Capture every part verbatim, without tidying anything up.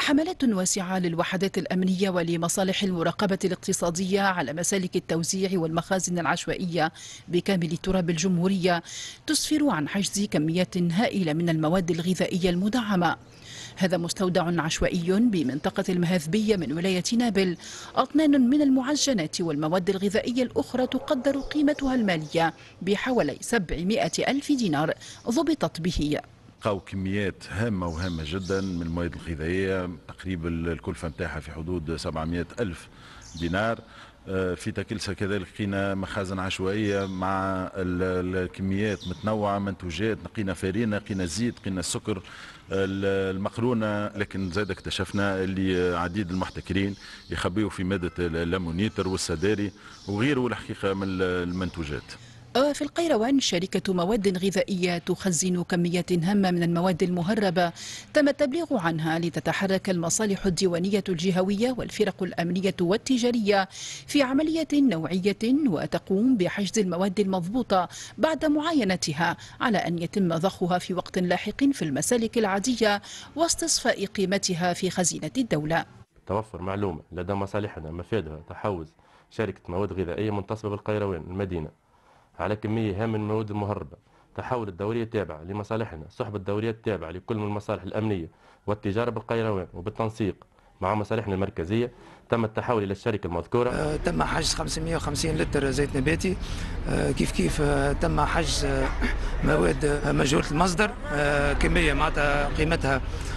حملات واسعة للوحدات الأمنية ولمصالح المراقبة الاقتصادية على مسالك التوزيع والمخازن العشوائية بكامل تراب الجمهورية تسفر عن حجز كميات هائلة من المواد الغذائية المدعمة. هذا مستودع عشوائي بمنطقة المهذبية من ولاية نابل. أطنان من المعجنات والمواد الغذائية الأخرى تقدر قيمتها المالية بحوالي سبعمائة ألف دينار ضبطت به. لقاو كميات هامة وهامة جدا من المواد الغذائية، تقريبا الكلفة نتاعها في حدود سبعمائة ألف دينار. في تكلسة كذلك لقينا مخازن عشوائية مع الكميات متنوعة، منتوجات، لقينا فارينة، لقينا زيت، لقينا السكر، المقرونة، لكن زاد اكتشفنا اللي عديد المحتكرين يخبئوا في مادة الليمونيتر والسداري وغيره الحقيقة من المنتوجات. في القيروان شركة مواد غذائية تخزن كميات هامة من المواد المهربة تم التبليغ عنها لتتحرك المصالح الديوانية الجهوية والفرق الأمنية والتجارية في عملية نوعية وتقوم بحجز المواد المضبوطة بعد معاينتها على أن يتم ضخها في وقت لاحق في المسالك العادية واستصفاء قيمتها في خزينة الدولة. توفر معلومة لدى مصالحنا مفادها تحوز شركة مواد غذائية منتصبة بالقيروان المدينة على كمية هامة من المواد المهربة. تحول الدورية التابعة لمصالحنا صحبة الدورية التابعة لكل من المصالح الأمنية والتجارة بالقيروان وبالتنسيق مع مصالحنا المركزية تم التحول إلى الشركة المذكورة. آه تم حجز خمسمائة وخمسين لتر زيت نباتي. آه كيف كيف آه تم حجز آه مواد آه مجهولة المصدر، آه كمية معناتها قيمتها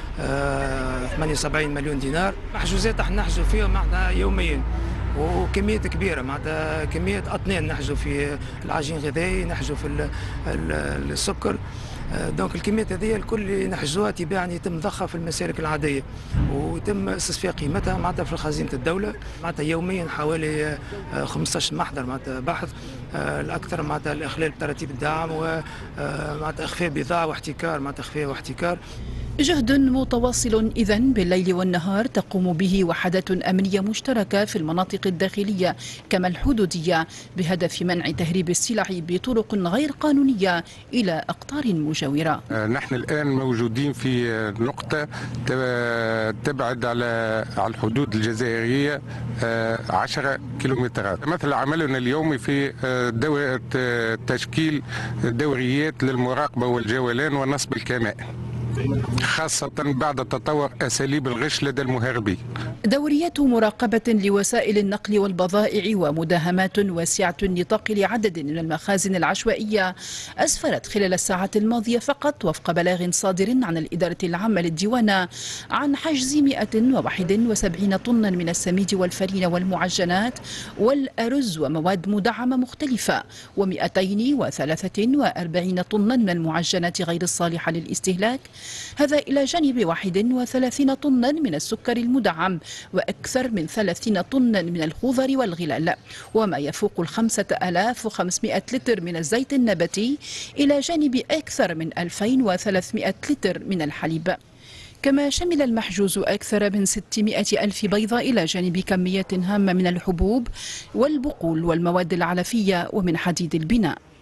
آه ثمانية وسبعين مليون دينار. محجوزات احنا نحجزوا فيها معناتها يوميا وكميات كبيره، معناتها كميه اطنان نحجوا في العجين الغذائي، نحجوا في السكر. دونك الكميات هذه الكل اللي نحجوها تباعا يتم ضخها في المسالك العاديه ويتم استصفاء قيمتها معناتها في خزينه الدوله. معناتها يوميا حوالي خمسة عشر محضر معناتها بحث، الاكثر معناتها الاخلال بتراتيب الدعم ومعناتها اخفاء بضاعه واحتكار، معناتها اخفاء واحتكار. جهد متواصل إذن بالليل والنهار تقوم به وحدات أمنية مشتركة في المناطق الداخلية كما الحدودية بهدف منع تهريب السلع بطرق غير قانونية إلى أقطار مجاورة. نحن الآن موجودين في نقطة تبعد على على الحدود الجزائرية عشرة كيلومترات. مثل عملنا اليومي في تشكيل دوريات للمراقبة والجولان ونصب الكمائن، خاصة بعد تطور أساليب الغش لدى المهربين. دوريات مراقبة لوسائل النقل والبضائع ومداهمات واسعة النطاق لعدد من المخازن العشوائية أسفرت خلال الساعات الماضية فقط وفق بلاغ صادر عن الإدارة العامة للديوانة عن حجز مئة وواحد وسبعين طنا من السميد والفرين والمعجنات والأرز ومواد مدعمة مختلفة ومئتين وثلاثة وأربعين طنا من المعجنات غير الصالحة للاستهلاك، هذا إلى جانب واحد وثلاثين طنا من السكر المدعم وأكثر من ثلاثين طنا من الخضر والغلال وما يفوق الخمسة آلاف وخمسمائة لتر من الزيت النباتي إلى جانب أكثر من ألفين وثلاثمائة لتر من الحليب. كما شمل المحجوز أكثر من ستمائة ألف بيضة إلى جانب كميات هامة من الحبوب والبقول والمواد العلفية ومن حديد البناء.